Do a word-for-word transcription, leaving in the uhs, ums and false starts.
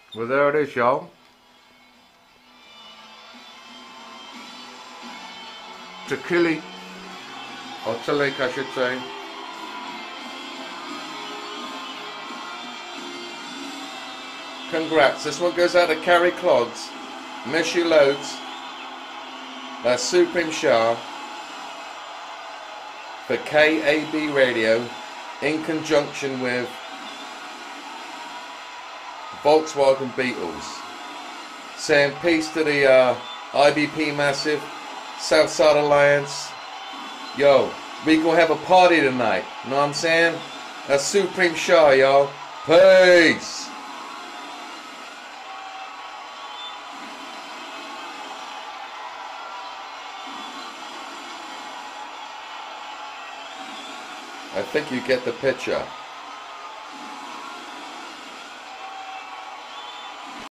Well, there it is, y'all. Tequila, or Talik, I should say. Congrats. This one goes out to Kerri Kloggs. Miss you loads. That's Supreme SHAR for K A B Radio in conjunction with Volkswagen Beetles. Saying peace to the uh, I B P Massive, Southside Alliance. Yo, we gonna have a party tonight. Know what I'm saying? That's Supreme SHAR, y'all. Peace. I think you get the picture.